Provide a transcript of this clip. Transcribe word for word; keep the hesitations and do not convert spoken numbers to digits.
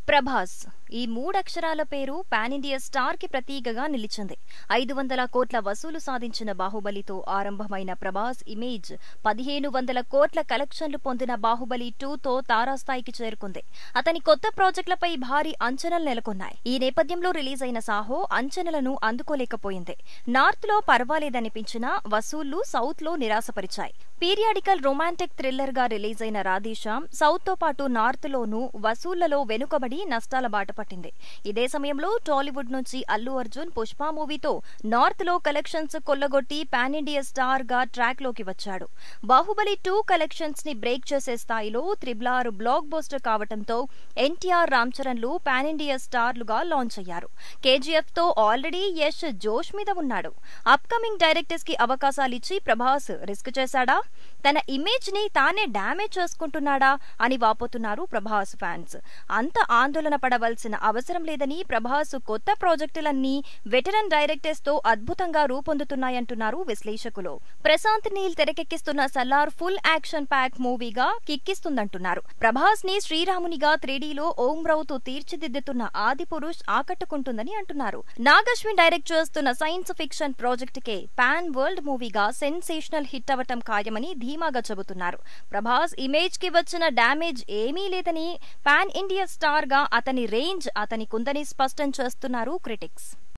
ప్రభాస్ ఈ మూడక్షరాల పేరు pan India star కి ప్రతీకగా నిలిచింది. ఐదు వందల కోట్ల వసూలు సాధించిన బాహుబలితో ఆరంభమైన ప్రభాస్ ఇమేజ్ పదిహేను వందల కోట్ల కలెక్షన్లు పొందిన బాహుబలి టూతో తారాస్థాయికి చేరుకుంది. అతని కొత్త ప్రాజెక్టులపై భారీ అంచనాలు నెలకొన్నాయి. ఈ నేపథ్యంలో రిలీజ్ అయిన సాహో అంచనాలను అందుకోలేకపోయింది. నార్త్ లో పర్వాలేదనిపించినా వసూళ్లు సౌత్ లో నిరాశపరిచాయి. పీరియాడికల్ రొమాంటిక్ థ్రిల్లర్ గా రిలీజ్ అయిన రాధేశ్యామ్ సౌత్ తో పాటు నార్త్ లోనూ వసూళ్లలో వెనుకబడి నష్టాల బాట పట్టింది. ఇదే సమయంలో టాలీవుడ్ నుంచి అల్లు అర్జున్ పుష్ప మూవీతో నార్త్ లో కలెక్షన్స్ కొల్లగొట్టి పాన్ ఇండియా స్టార్ గా ట్రాక్ లోకి వచ్చాడు. బాహుబలి టూ కలెక్షన్స్ ని బ్రేక్ చేసే స్థాయిలో త్రిబుల్ ఆర్ బ్లాక్ బస్టర్ కావడంతో ఎన్టీఆర్ రామ్ చరణ్ లు పాన్ ఇండియా స్టార్లుగా లాంచ్ అయ్యారు. కేజీఎఫ్ తో ఆల్రెడీ యష్ జోష్ మీద ఉన్నాడు. అప్కమింగ్ డైరెక్టర్స్ కి అవకాశాలిచ్చి ప్రభాస్ రిస్క్ చేశాడా, తన ఇమేజ్ ని తానే డ్యామేజ్ చేసుకుంటున్నాడా అని వాపోతున్నారు ప్రభాస్ ఫ్యాన్స్. అంత ఆందోళన పడవలసిన అవసరం లేదని ప్రభాస్ కొత్త ప్రాజెక్టులన్నీ వెటరన్ డైరెక్టర్స్ తో అద్భుతంగా రూపొందుతున్నాయంటున్నారు విశ్లేషకులు. ప్రశాంత్ నీల్ తెరకెక్కిస్తున్న సలార్ ఫుల్ యాక్షన్ ప్యాక్ మూవీగా కిక్కిస్తుందంటున్నారు. ప్రభాస్ ని శ్రీరామునిగా త్రీడీలో ఓం రౌత్ తీర్చిదిద్దుతున్న ఆదిపురుష్ ఆకట్టుకుంటుందని అంటున్నారు. నాగశ్విన్ డైరెక్ట్ చేస్తున్న science fiction project K pan world మూవీగా సెన్సేషనల్ హిట్ అవటం ఖాయమని ధీమాగా చెబుతున్నారు. ప్రభాస్ ఇమేజ్ కి వచ్చిన డ్యామేజ్ ఏమీ లేదని, పాన్ ఇండియా స్టార్ గా అతని రేంజ్ అతనికుందని స్పష్టం చేస్తున్నారు క్రిటిక్స్.